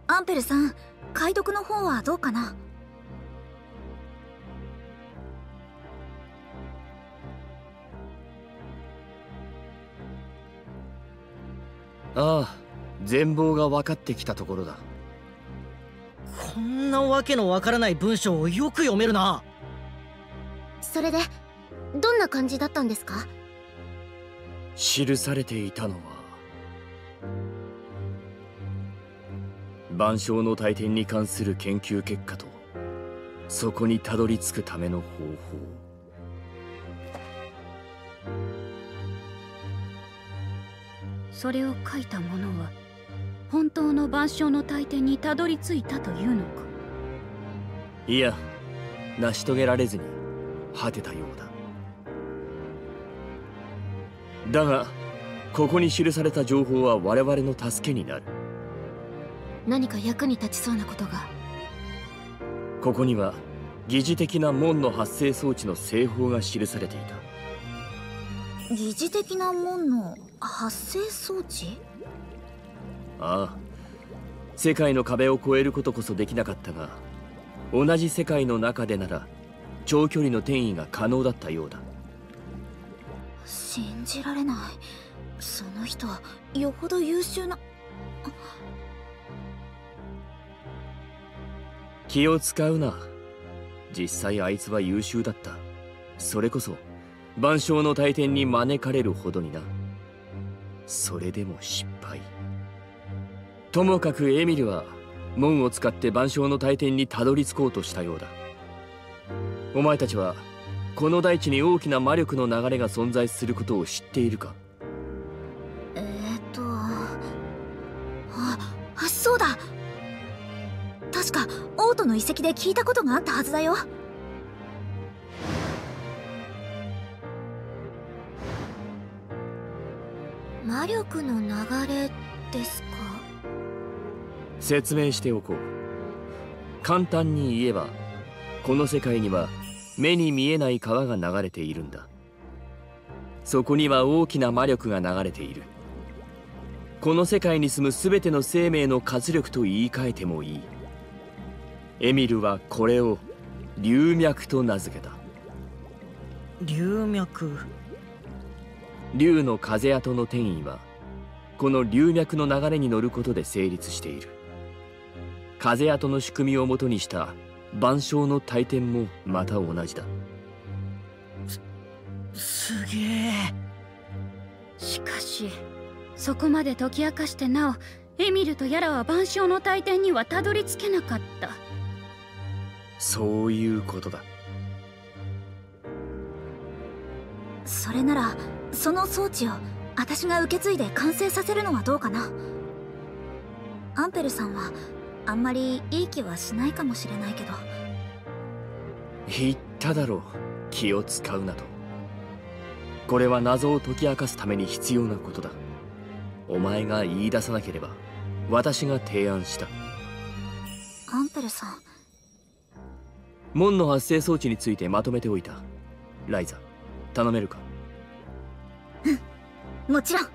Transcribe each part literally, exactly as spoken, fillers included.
アンペルさん、解読の方はどうかな？ ああ、全貌が分かってきたところだ。 こんなわけのわからない文章をよく読めるな。 それでどんな感じだったんですか？ 記されていたのは万象の大天に関する研究結果とそこにたどり着くための方法。 それを書いた者は本当の万象の大天にたどり着いたというのか？ いや、成し遂げられずに果てたようだ。だがここに記された情報は我々の助けになる。 何か役に立ちそうなことが。 ここには疑似的な門の発生装置の製法が記されていた。 疑似的な門の発生装置？ ああ、世界の壁を越えることこそできなかったが、同じ世界の中でなら長距離の転移が可能だったようだ。 信じられない。その人はよほど優秀な。 気を使うな。実際あいつは優秀だった。それこそ万象の大天に招かれるほどにな。それでも失敗。ともかくエミルは門を使って万象の大天にたどり着こうとしたようだ。お前たちはこの大地に大きな魔力の流れが存在することを知っているか？ えーっとああ、そうだ。確か王都の遺跡で聞いたことがあったはずだよ。 魔力の流れですか？ 説明しておこう。簡単に言えばこの世界には目に見えない川が流れているんだ。そこには大きな魔力が流れている。この世界に住む全ての生命の活力と言い換えてもいい。エミルはこれを龍脈と名付けた。 龍脈。 龍の風跡の転移はこの龍脈の流れに乗ることで成立している。風跡の仕組みをもとにした万象の大天もまた同じだ。 す、すげえ。 しかしそこまで解き明かしてなおエミルとヤラは万象の大天にはたどり着けなかった。 そういうことだ。 それならその装置を私が受け継いで完成させるのはどうかな。アンペルさんはあんまりいい気はしないかもしれないけど。 言っただろう、気を使うなと。これは謎を解き明かすために必要なことだ。お前が言い出さなければ私が提案した。 アンペルさん、 門の発生装置についてまとめておいた。ライザ、頼めるか？ うん、もちろん。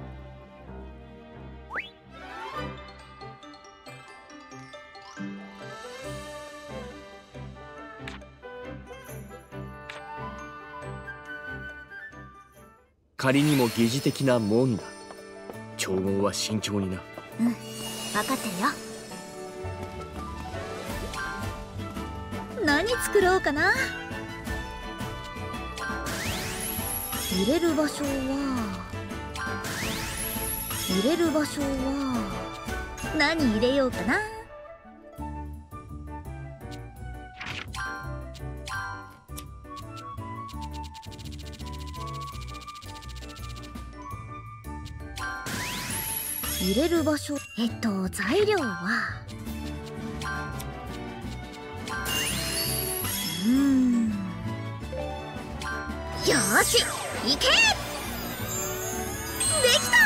仮にも疑似的な門だ。調合は慎重にな。 うん、分かってるよ。何作ろうかな。入れる場所は入れる場所は何入れようかな。入れる場所、えっと材料はうーん、よーし、いけ！できた！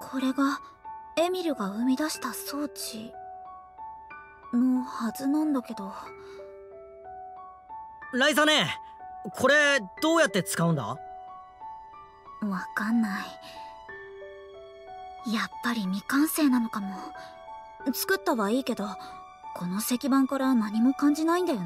これがエミルが生み出した装置のはずなんだけど。 ライザネ、これどうやって使うんだ？ わかんない。やっぱり未完成なのかも。作ったはいいけど、この石板から何も感じないんだよね。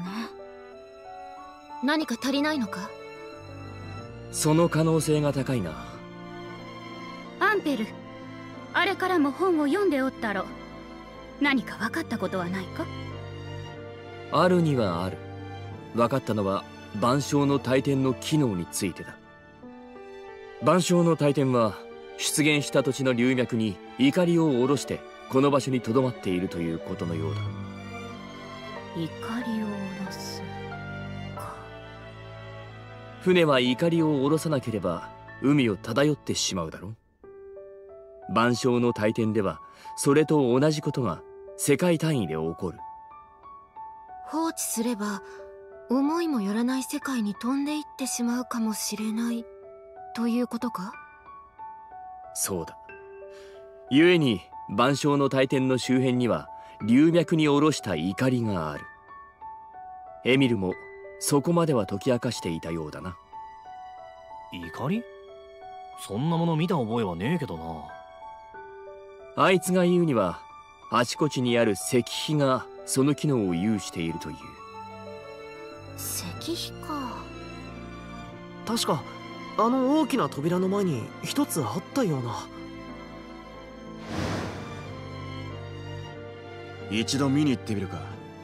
何か足りないのか？ その可能性が高いな。 アンペル、あれからも本を読んでおったろ。何か分かったことはないか？ あるにはある。分かったのは万象の大天の機能についてだ。万象の大天は出現した土地の流脈に怒りを下ろしてこの場所に留まっているということのようだ。 怒りを下ろすか。 船は怒りを下ろさなければ海を漂ってしまうだろう。万象の大天ではそれと同じことが世界単位で起こる。 放置すれば思いもよらない世界に飛んでいってしまうかもしれないということか？ そうだ。故に万象の大天の周辺には流脈に下ろした怒りがある。エミルもそこまでは解き明かしていたようだな。 怒り？そんなもの見た覚えはねえけどな。 あいつが言うにはあちこちにある石碑がその機能を有しているという。 石碑か。 確かあの大きな扉の前に一つあったような。 一度見に行ってみるか。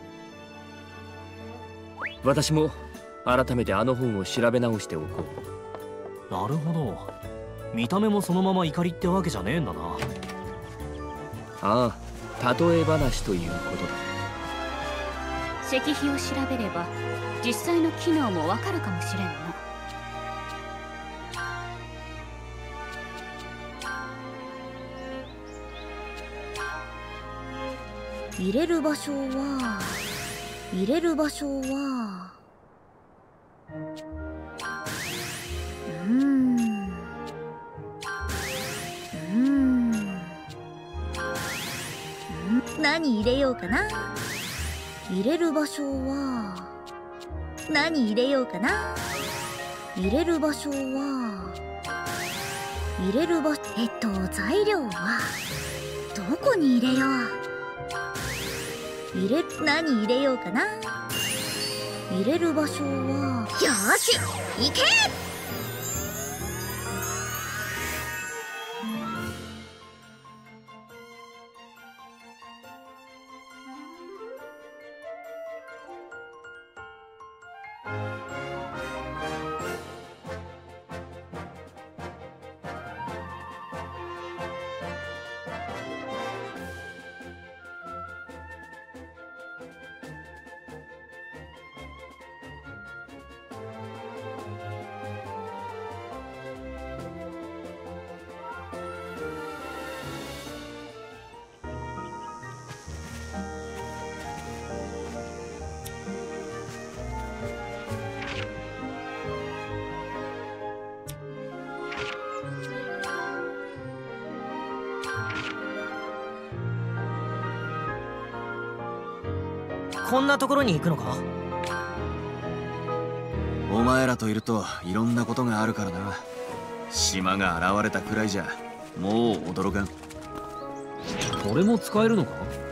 私も改めてあの本を調べ直しておこう。なるほど。見た目もそのまま怒りってわけじゃねえんだな。 ああ、例え話ということだ。 石碑を調べれば実際の機能もわかるかもしれんな。 入れる場所は入れる場所はうーんうーん何入れようかな。入れる場所は何入れようかな。入れる場所は入れる場所えっと材料はどこに入れよう。入れ何入れようかな。入れる場所はよーし行け。 こんなところに行くのか？ お前らといるといろんなことがあるからな。島が現れたくらいじゃもう驚かん。 これも使えるのか？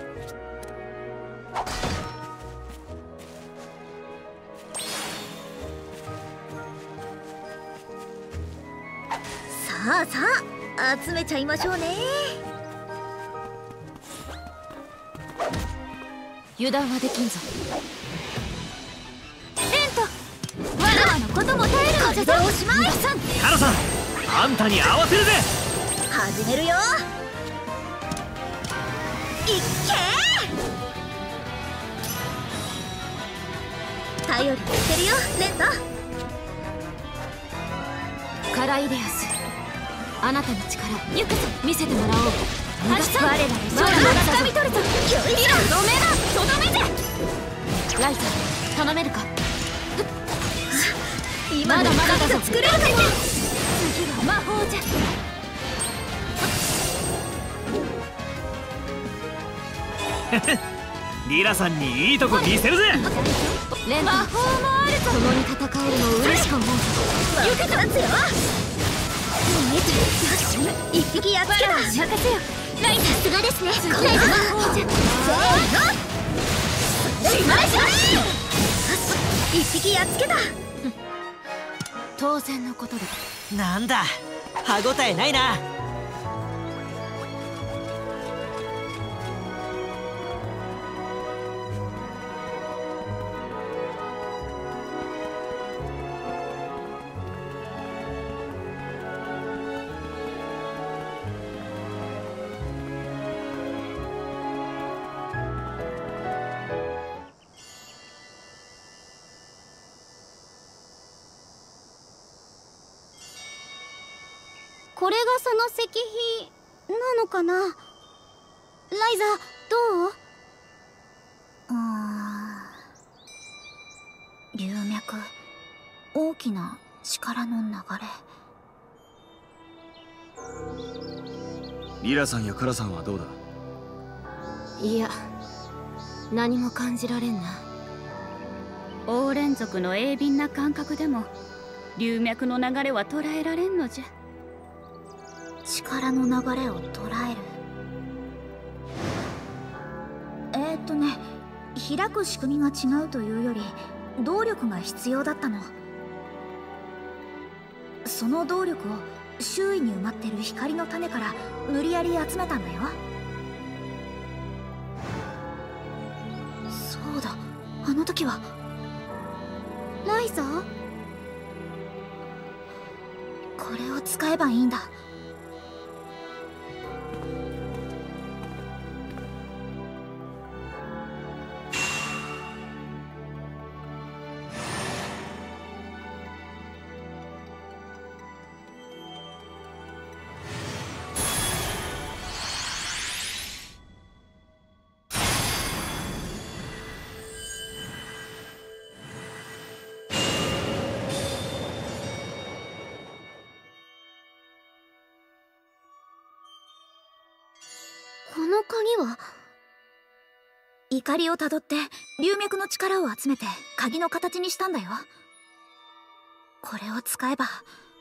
さあさあ集めちゃいましょうね。 油断はできんぞ。 エント、わらわのことも耐えるのじゃぞ。おしまい。 カナさん、あんたに合わせるぜ。 始めるよ。いっけー。頼りにしてるよレント。 カライデアス、あなたの力ゆくぞ見せてもらおう。 我らでまだまだ掴み取るぞ。よいしょ。とどめだ、とどめじゃ。 ライザー、頼めるか？ 今のまだまだ作れるかも。 次は魔法じゃ。 リラさんにいいとこ見せるぜ。 レン魔法もあるぞ。共に戦えるのを嬉しく思う。 よく立つよ。一匹やっつけた。任せよ。ライさすがですね。せーの。一匹やっつけた。 当然のことだ。 なんだ、歯ごたえないな。 これがその石碑なのかな。ライザどう？ うーん、流脈、大きな力の流れ。 リラさんやカラさんはどうだ？ いや、何も感じられんな。 王連族の鋭敏な感覚でも流脈の流れは捉えられんのじゃ。 力の流れを捉える。えー、っとね開く仕組みが違うというより動力が必要だったの。その動力を周囲に埋まってる光の種から無理やり集めたんだよ。そうだ、あの時はライザこれを使えばいいんだ。 この鍵は？ 怒りをたどって流脈の力を集めて鍵の形にしたんだよ。これを使えば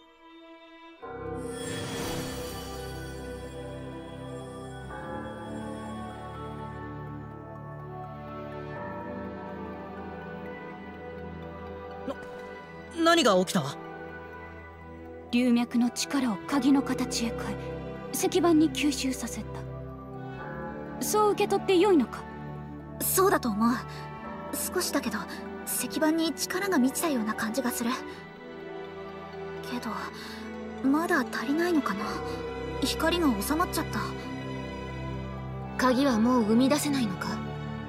な、何が起きた？ 流脈の力を鍵の形へ変え石板に吸収させた。そう受け取ってよいのか？ そうだと思う。少しだけど石板に力が満ちたような感じがするけど、まだ足りないのかな。光が収まっちゃった。 鍵はもう生み出せないのか？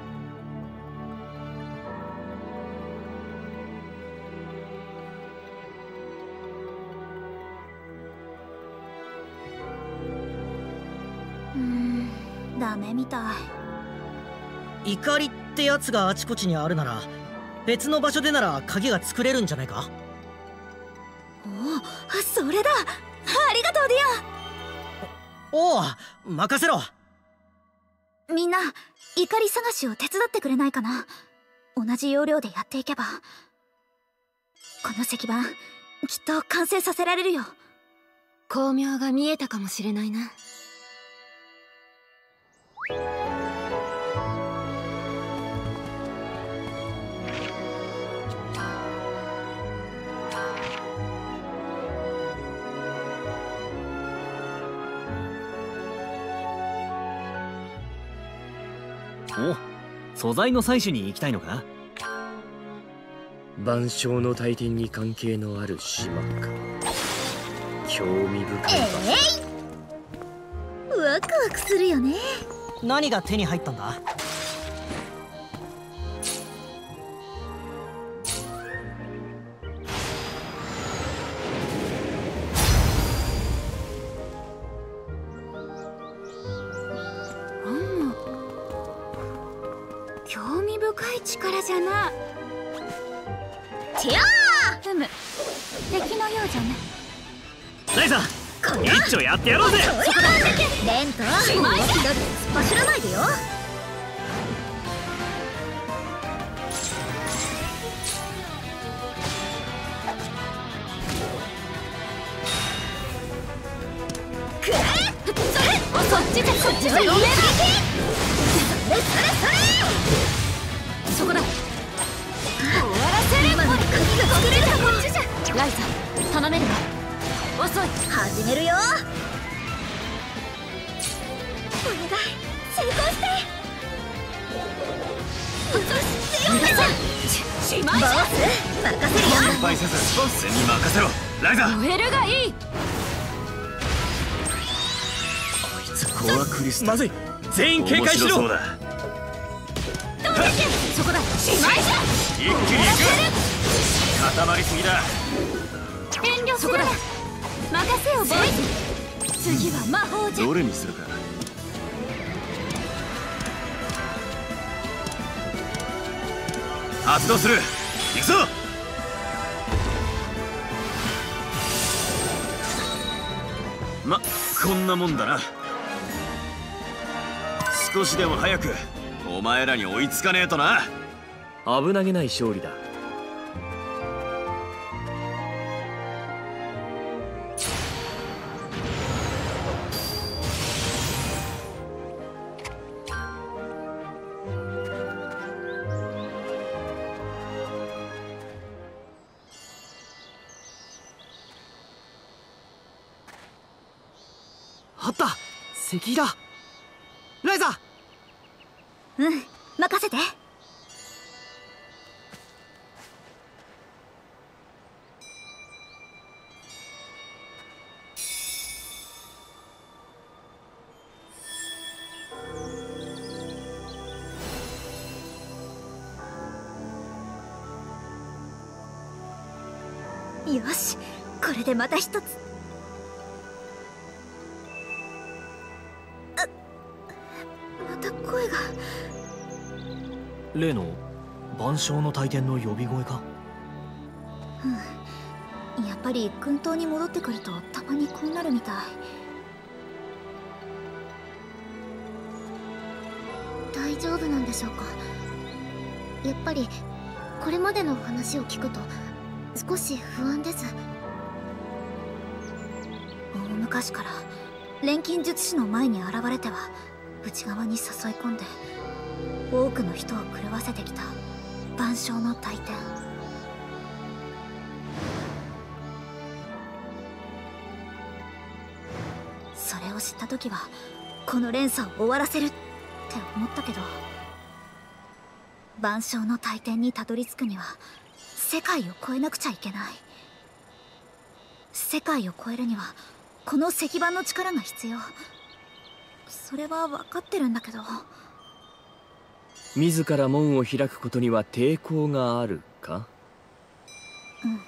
うーん、ダメみたい。 怒りってやつがあちこちにあるなら別の場所でなら鍵が作れるんじゃないか？ おお、それだ。ありがとうディアン。 おお、任せろ。 みんな怒り探しを手伝ってくれないかな。同じ要領でやっていけばこの石板きっと完成させられるよ。 光明が見えたかもしれないな。 お、素材の採取に行きたいのか？ 万象の大天に関係のある島か。興味深い場所。 えー、ワクワクするよね。 何が手に入ったんだ？ 興味深い力じゃな。 てやーふむ、敵のようじゃね。 ライザ一丁やってやろうぜ。 レント、ひどり突っ走らないでよ。 くらえ。それそっちじゃそっちじゃごめんなさい。それそれそれそこだ。終わらせる。今の鍵が作れるとこっちじゃ。ライザ頼めるか。遅い。始めるよ。お願い成功して。強いんだぞ。しまいじゃ。任せるよ。 失敗せずボスに任せろライザ。 燃えるがいい。 コアクリスタル。 まずい。全員警戒しろ。 面白そうだ。 飛んでけ。そこだ。しまいじゃ。 一気に行く。固まりすぎだ。 遠慮するな。任せよボイス。次は魔法じゃ。 どれにするか。発動する。行くぞ。ま、こんなもんだな。少しでも早くお前らに追いつかねえとな。 危なげない勝利だ。 あった、石碑だ。ライザ。 うん任せて。よし、これでまた一つ。あ、また声が。 例の万象の大天の呼び声か。 うん、やっぱり軍島に戻ってくるとたまにこうなるみたい。 大丈夫なんでしょうか。やっぱりこれまでの話を聞くと少し不安です。 大昔から錬金術師の前に現れては内側に誘い込んで多くの人を狂わせてきた万象の大天。それを知った時はこの連鎖を終わらせるって思ったけど、万象の大天にたどり着くには世界を超えなくちゃいけない。世界を超えるにはこの石板の力が必要。それは分かってるんだけど。 自ら門を開くことには抵抗があるか。 うん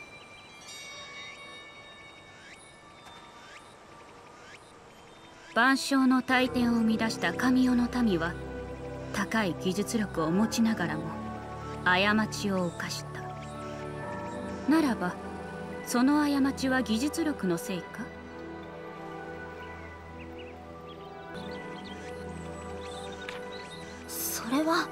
万象の大天を生み出した神代の民は高い技術力を持ちながらも過ちを犯した。ならばその過ちは技術力のせいか。 それは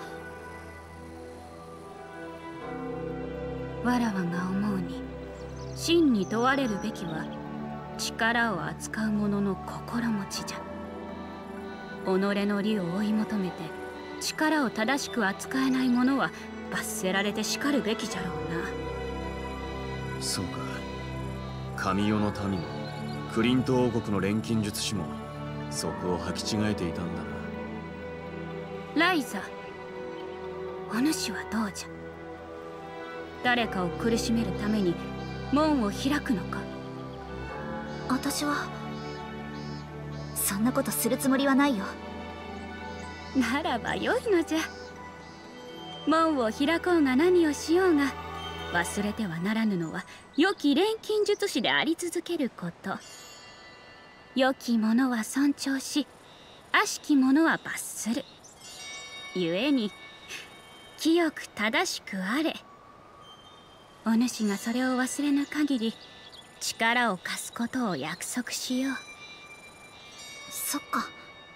わらわが思うに真に問われるべきは力を扱う者の心持ちじゃ。己の利を追い求めて力を正しく扱えない者は罰せられて叱るべきじゃろうな。 そうか。神代の民もクリント王国の錬金術師もそこを履き違えていたんだな。 ライザ、お主はどうじゃ。誰かを苦しめるために門を開くのか。 私はそんなことするつもりはないよ。 ならばよいのじゃ。門を開こうが何をしようが忘れてはならぬのは良き錬金術師であり続けること。良き者は尊重し悪しき者は罰する。故に清く正しくあれ。お主がそれを忘れぬ限り力を貸すことを約束しよう。 そっか、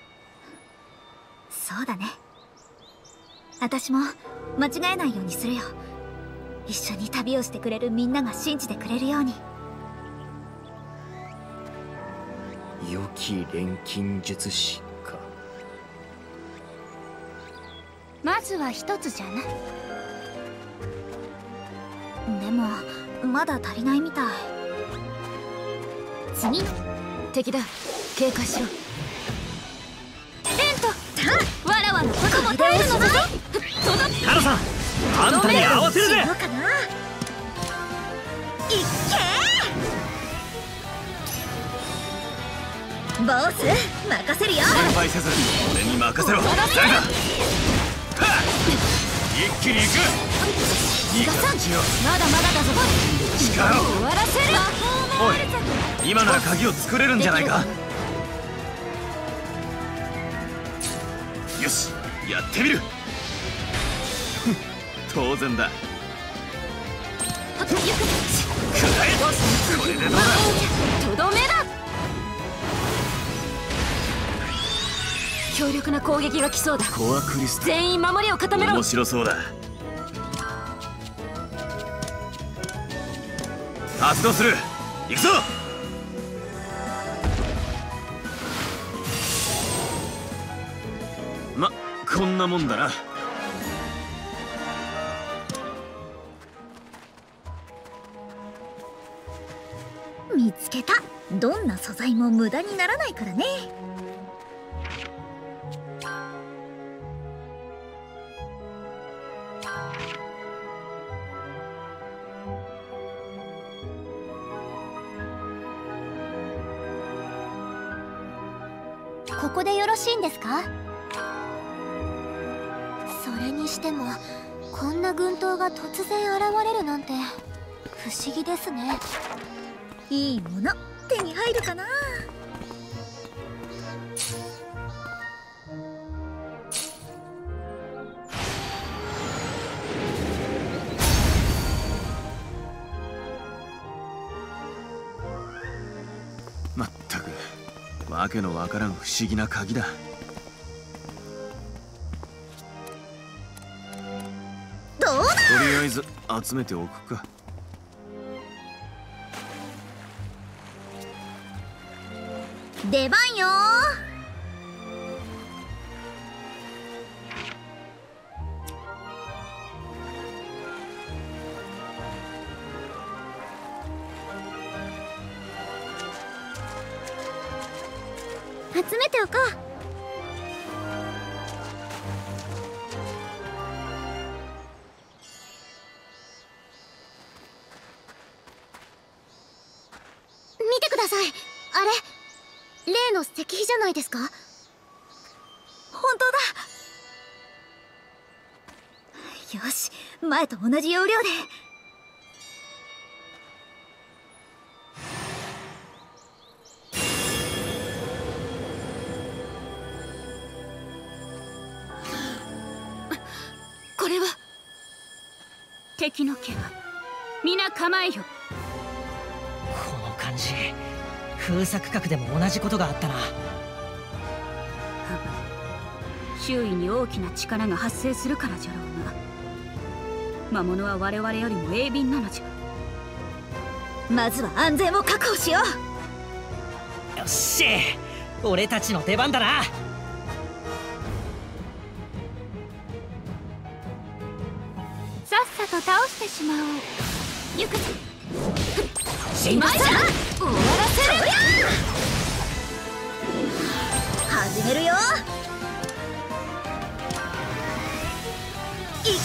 そうだね。私も間違えないようにするよ。一緒に旅をしてくれるみんなが信じてくれるように。 良き錬金術師か。 まずは一つじゃな。 でもまだ足りないみたい。 次敵だ、警戒しろ。 レント、わらわのことも耐えるのだぞ。 タロさん、あんたに合わせるぜ。 どうかな。いっけーボス、任せるよ。 心配せず俺に任せろ。誰だ。一気に行く。いい形よ。 まだまだだぞ。 力を終わらせる。 おい、今なら鍵を作れるんじゃないか。よし、やってみる。当然だ。 よくくらえ。これでどうだ。 とどめだ。強力な攻撃が来そうだ。 コアクリスタル、 全員守りを固めろ。 面白そうだ。発動する。行くぞ。ま、こんなもんだな。 見つけた。どんな素材も無駄にならないからね。 ここでよろしいんですか？それにしてもこんな軍刀が突然現れるなんて不思議ですね。 いいもの手に入るかな。 まったくわけのわからん不思議な鍵だ。 どうだ。 とりあえず集めておくか。 出番よ集めておこう。見てください。あれ例の石碑じゃないですか？ 本当だ。よし、前と同じ要領で。 これは敵の気配。皆構えよ。 この感じ、封鎖区画でも同じことがあったな。 周囲に大きな力が発生するからじゃろうな。魔物は我々よりも鋭敏なのじゃ。 まずは安全を確保しよう。 よっしー、俺たちの出番だな。 さっさと倒してしまおう。行くぞ。 しまいじゃん。終わらせる。始めるよ。いっけ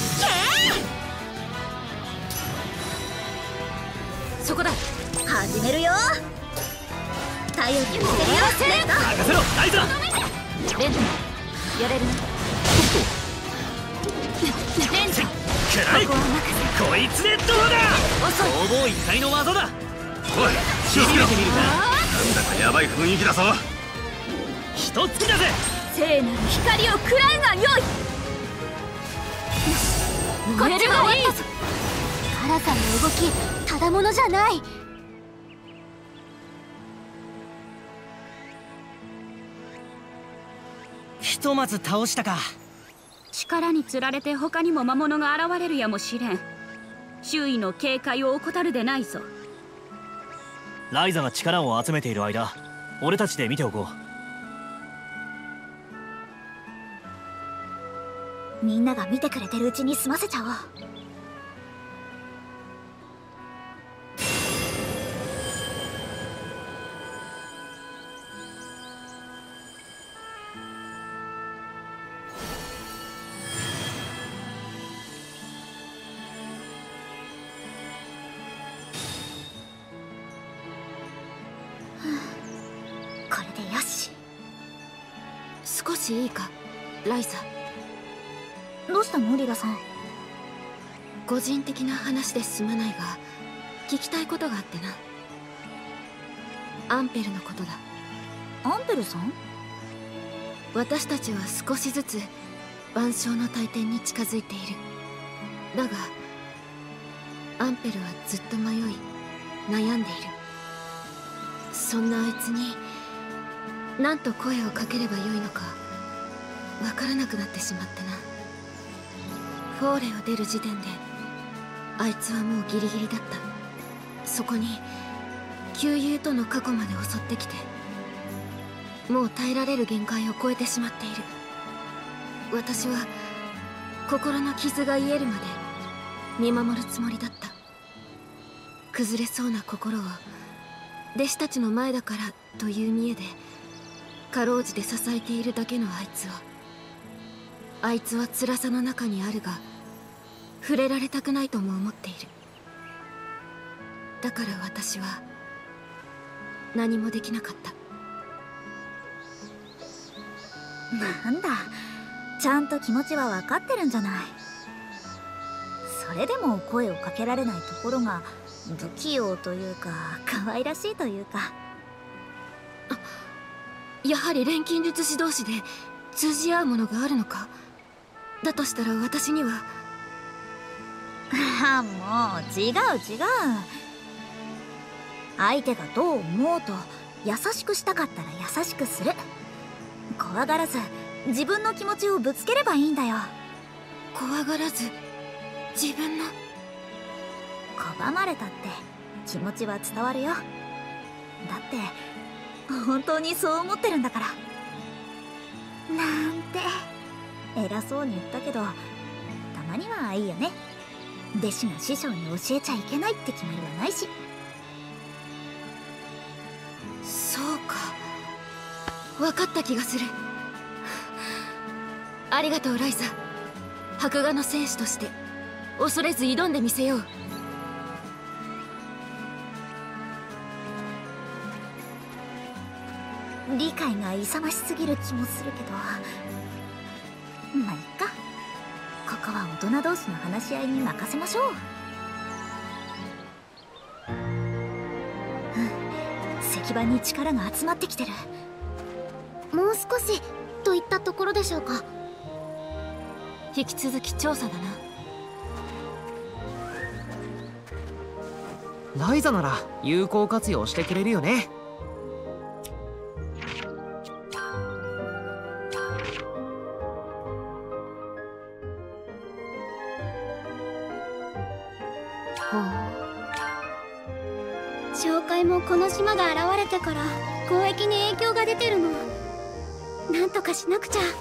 そこだ。 始めるよ。頼りにしてるよ。レント任せろ、ライザー。 レントやれるな。 レント、 くらい。こいつでどうだ。 遅い。 攻防一体の技だ。 おい、気をつけろ。 てみるか。 なんだかやばい雰囲気だぞ。 一つきだぜ。 聖なる光を食らうがよい。 こっちがいい。 カラさんの動きただものじゃない。 ひとまず倒したか。 力につられて他にも魔物が現れるやもしれん。周囲の警戒を怠るでないぞ。 ライザが力を集めている間、 俺たちで見ておこう。みんなが見てくれてるうちに済ませちゃおう。これでよし。 少しいいか、ライザ。 どうしたのリラさん。 個人的な話ですまないが、聞きたいことがあってな。アンペルのことだ。 アンペルさん？ 私たちは少しずつ万象の大天に近づいている。だがアンペルはずっと迷い悩んでいる。そんなあいつに何と声をかければよいのかわからなくなってしまってな。フォーレを出る時点であいつはもうギリギリだった。そこに旧友との過去まで襲ってきて、もう耐えられる限界を超えてしまっている。私は心の傷が癒えるまで見守るつもりだった。崩れそうな心を弟子たちの前だからという見栄でかろうじて支えているだけのあいつを。あいつは辛さの中にあるが触れられたくないとも思っている。だから私は何もできなかった。 なんだ、ちゃんと気持ちは分かってるんじゃない。それでも声をかけられないところが不器用というか可愛らしいというか。 やはり錬金術師同士で通じ合うものがあるのか。だとしたら私には。 ああ、もう違う違う。相手がどう思おうと優しくしたかったら優しくする。怖がらず自分の気持ちをぶつければいいんだよ。 怖がらず自分の。 拒まれたって気持ちは伝わるよ。だって本当にそう思ってるんだから。なんて偉そうに言ったけど、たまにはいいよね。弟子が師匠に教えちゃいけないって決まりはないし。 そうか、分かった気がする。ありがとうライザ。白牙の戦士として恐れず挑んでみせよう。 理解が勇ましすぎる気もするけど、まあいっか。ここは大人同士の話し合いに任せましょう。うん、石板に力が集まってきてる。 もう少しといったところでしょうか。 引き続き調査だな。 ライザなら有効活用してくれるよね。 紹介もこの島が現れてから交易に影響が出てるの。なんとかしなくちゃ。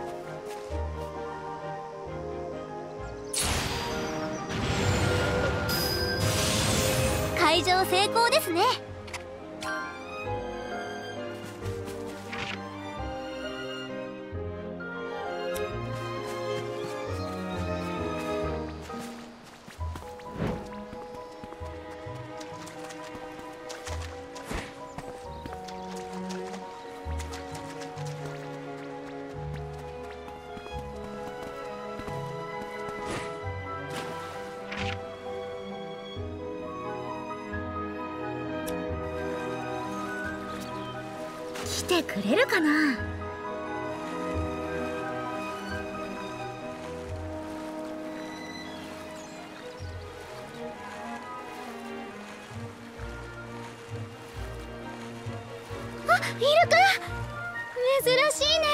会場成功ですね。 来てくれるかな。 あ、イルカ珍しいね。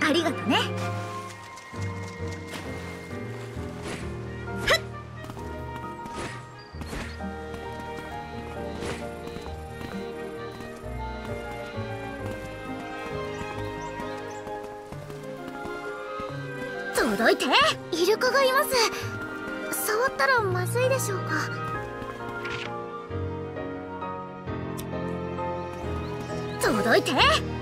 ありがとね。届いて。 イルカがいます。触ったらまずいでしょうか。 届いて。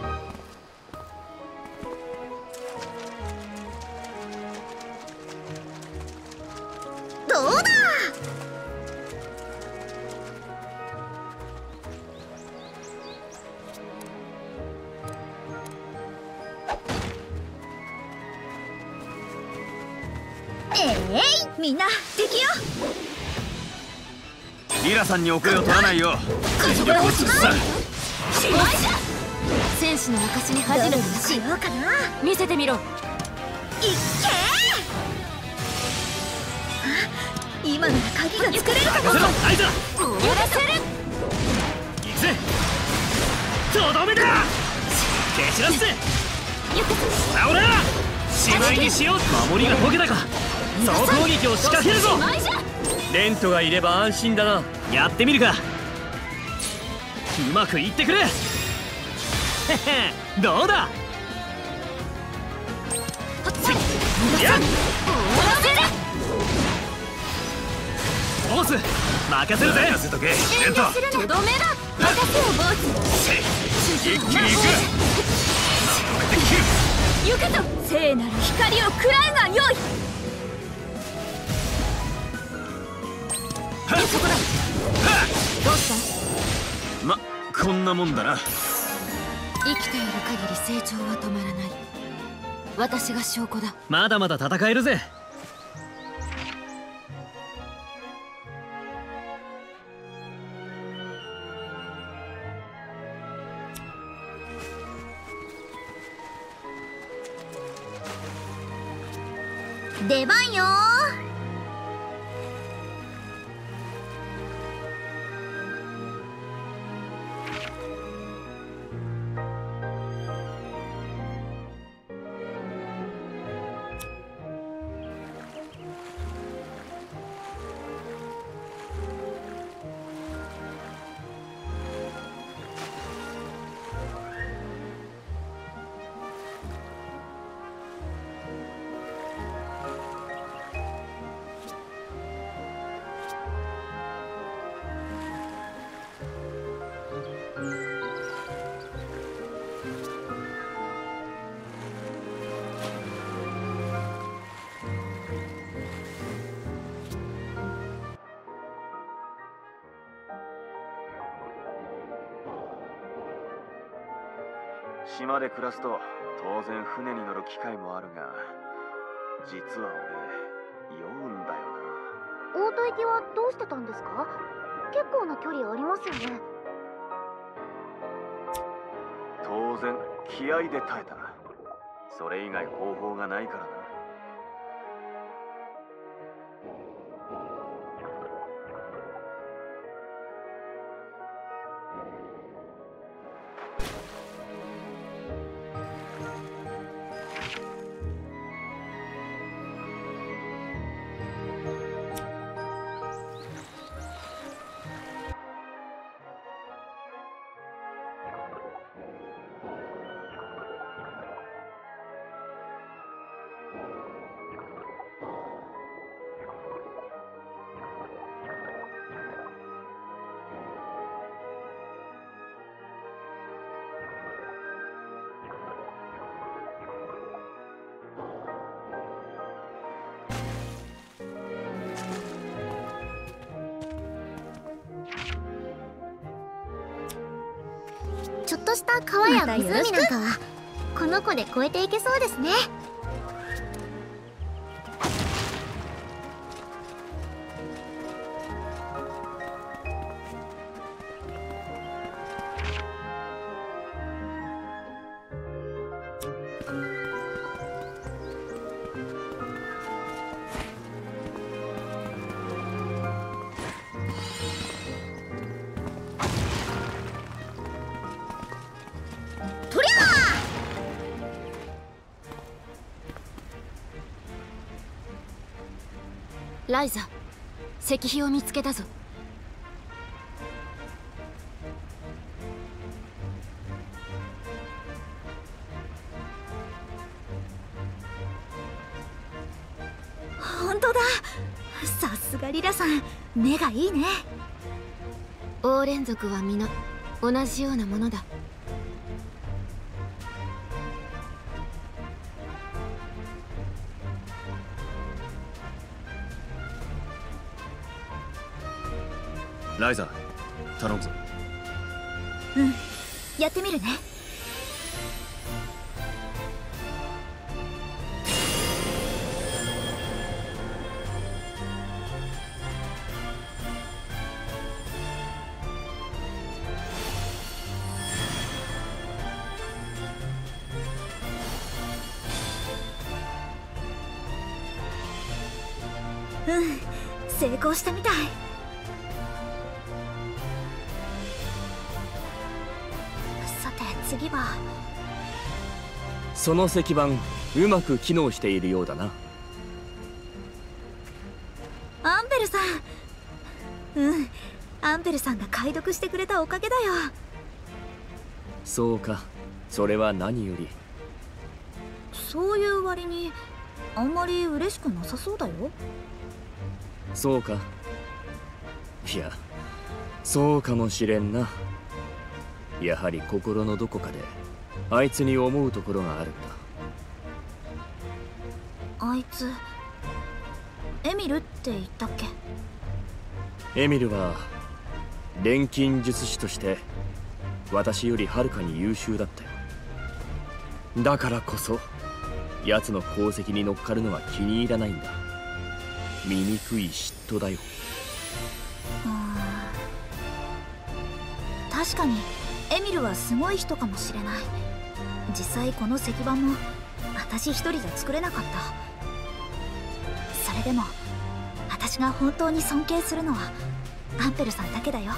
どうだ。えい、みんな敵よ。 リラさんに遅れを取らないよう全力を尽くすさ。 戦士の証に恥じるのなしようかな。見せてみろ。いっけー。今なら鍵が作れるかも。 任せろアイザ。 やらせる。 行くぜ。とどめだ。蹴散らすぜ。ほらほらしまいにしよう。守りが解けたか。総攻撃を仕掛けるぞ。 レントがいれば安心だな。 やってみるか。うまくいってくれ。へへどうだ。やっボス任せるぜ。任せとけレント。 とどめだ。任せよボス。 一気に行く。 行くぞ。聖なる光を食らうがよい。 そこだ。どうしたま、こんなもんだな。 生きている限り成長は止まらない。私が証拠だ。 まだまだ戦えるぜ。 出番よ。 島で暮らすと当然船に乗る機会もあるが、実は俺酔うんだよ大戸行きはどうしてたんですか？結構な距離ありますよね。 な。当然気合で耐えた。それ以外方法がないからな。 ちょっとした川や湖なんかはこの子で越えていけそうですね。 ライザ、石碑を見つけたぞ。 本当だ。さすがリラさん、目がいいね。 王連族は皆同じようなものだ。 ライザ、頼むぞ。 うん、やってみるね。うん、成功したみたい。さて次は。 その石板うまく機能しているようだな。 アンペルさん。うん、アンペルさんが解読してくれたおかげだよ。 そうか、それは何より。 そういう割にあんまり嬉しくなさそうだよ。 そうか。いや、そうかもしれんな。やはり心のどこかであいつに思うところがあるんだ。 あいつエミルって言ったっけ？ エミルは錬金術師として私よりはるかに優秀だったよ。だからこそ奴の功績に乗っかるのは気に入らないんだ。醜い嫉妬だよ。 確かにエミルはすごい人かもしれない。実際この石板も私一人じゃ作れなかった。それでも私が本当に尊敬するのはアンペルさんだけだよ。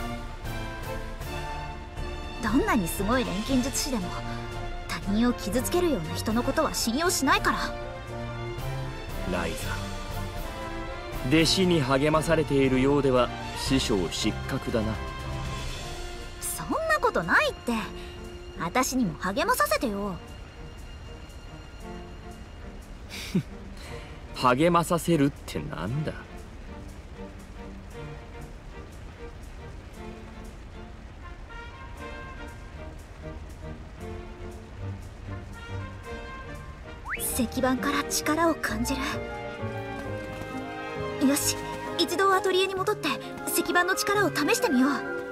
どんなにすごい錬金術師でも他人を傷つけるような人のことは信用しないから。 ライザ、弟子に励まされているようでは師匠失格だな。 そんなことないって。私にも励まさせてよ。 励まさせるってなんだ。 石板から力を感じる。よし、一度アトリエに戻って石板の力を試してみよう。